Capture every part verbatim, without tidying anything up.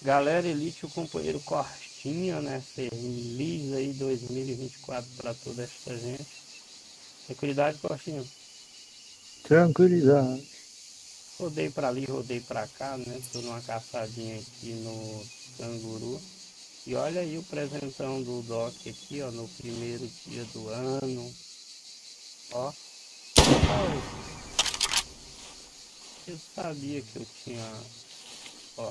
Galera Elite, o companheiro Cortinha, né? Feliz aí dois mil e vinte e quatro para toda esta gente. Tranquilidade, Cortinha. Tranquilidade. Rodei para ali, rodei para cá, né? Tô numa caçadinha aqui no Canguru. E olha aí o presentão do Doc aqui, ó, no primeiro dia do ano. Ó. Ó, eu sabia que eu tinha, ó.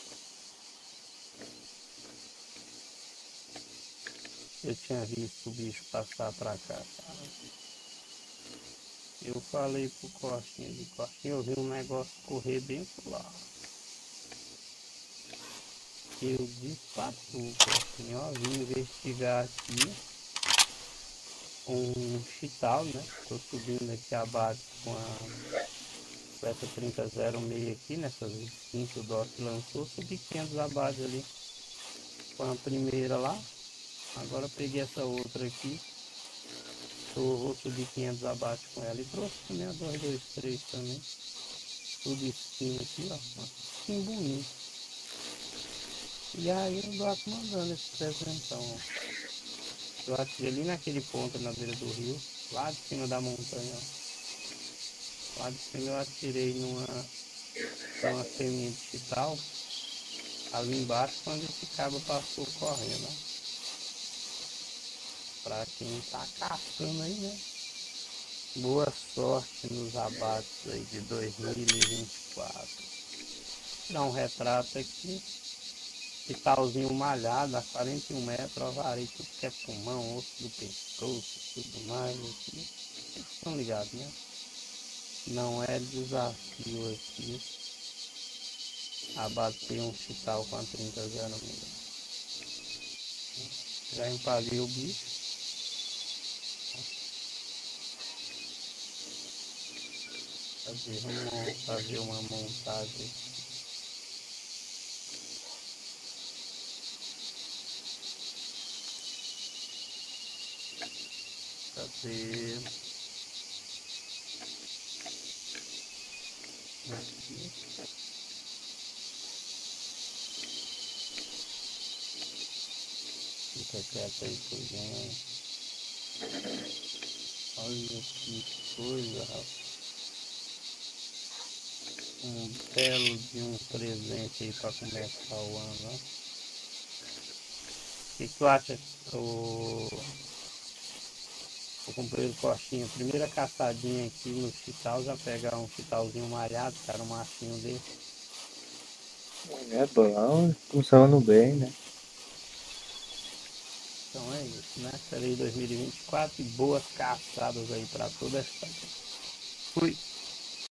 Eu tinha visto o bicho passar pra cá, cara. Eu falei pro Cortinho, de Cortinho, eu vi um negócio correr bem pro lado. Eu disse pra tu, Cortinho, ó, vim investigar aqui um chital, né? Tô subindo aqui abaixo com a com essa trinta zero seis aqui, nessas skins que o Doc lançou, subi quinhentos abaixo ali com a primeira lá. Agora peguei essa outra aqui. Eu vou subir quinhentos abaixo com ela. E trouxe também a dois dois três também. Tudo skin aqui, ó. Skin bonito. E aí o Doc mandando esse presentão, ó. Eu atirei ali naquele ponto na beira do rio, lá de cima da montanha, ó. Lá de cima eu atirei numa, numa semente de chital. Ali embaixo quando esse cabo passou correndo, ó. Pra quem tá caçando aí, né? Boa sorte nos abates aí de dois mil e vinte e quatro. Tirar um retrato aqui. Chitalzinho malhado a quarenta e um metros, ó, varei tudo que é pulmão, osso do pescoço, tudo mais aqui. Vocês estão ligados, né? Não é desafio aqui abater um chital com a trinta zero seis. Já empalhei o bicho. Fazer, vamos fazer uma montagem. Cadê? Aqui. Fica quieto aí, coisinha. Olha que coisa, rapaz. Um belo de um presente aí para começar o ano, ó. O que, que tu acha, o, o companheiro Coxinha? Primeira caçadinha aqui no chital, já pegar um chitalzinho malhado, cara, um machinho desse. É bom, funciona bem, né? Então é isso, né? Serei dois mil e vinte e quatro e boas caçadas aí para toda essa. Fui!